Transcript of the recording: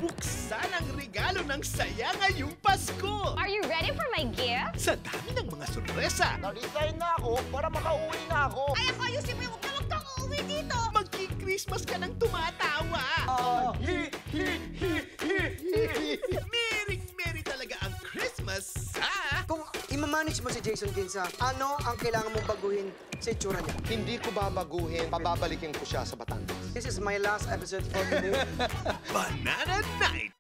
Buksan ang regalo ng saya ngayong Pasko! Are you ready for my gift? Sa dami ng mga sorpresa, Nag-design na ako para makauwi na ako. Ay, ako ayusin mo yung huwag kang uuwi dito! magki-Christmas ka ng tumatawa! Merry talaga ang Christmas sa... Kung imamanage mo si Jason Ginza, ano ang kailangan mong baguhin sa itsura niya? Hindi ko babaguhin, pababalikin ko siya sa Batangas. This is my last episode for today. Banana Night!